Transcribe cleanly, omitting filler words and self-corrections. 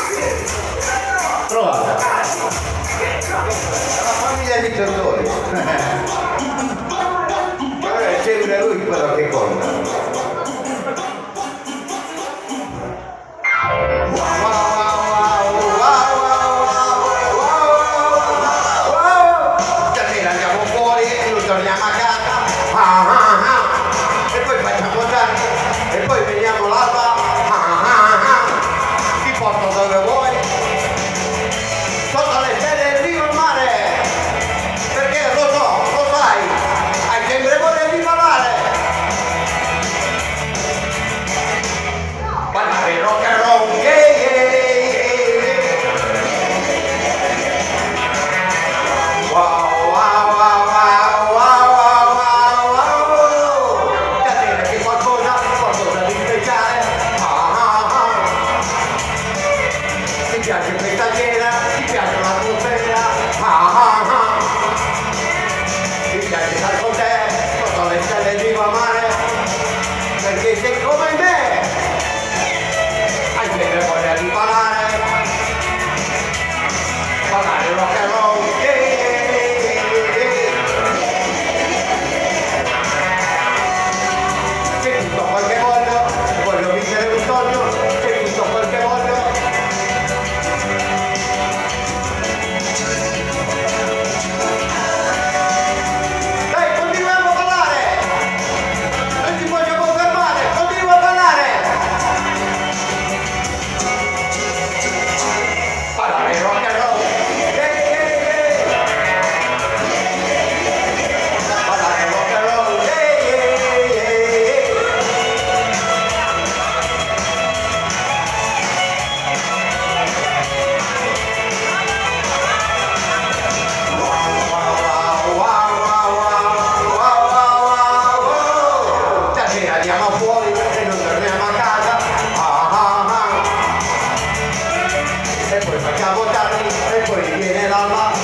Provate. La famiglia di Tortori. È sempre lui quello che conta. Torniamo a casa e poi facciamo tanto e poi veniamo là ti porto dove vuoi sotto le stelle e il mare perché lo so, lo sai, hai sempre voglia di ballare ballare rock and roll wow. Ti piace questa cena, ti piace l'atmosfera, ti piace stare con te, sotto le stelle di mare, perché sei come me, hai sempre voglia di ballare rock and roll, c'è tutto quel che voglio vincere un sogno, c'è tutto quel che voglio. Andiamo fuori e non torniamo a casa e poi facciamo tardi e poi viene l'alba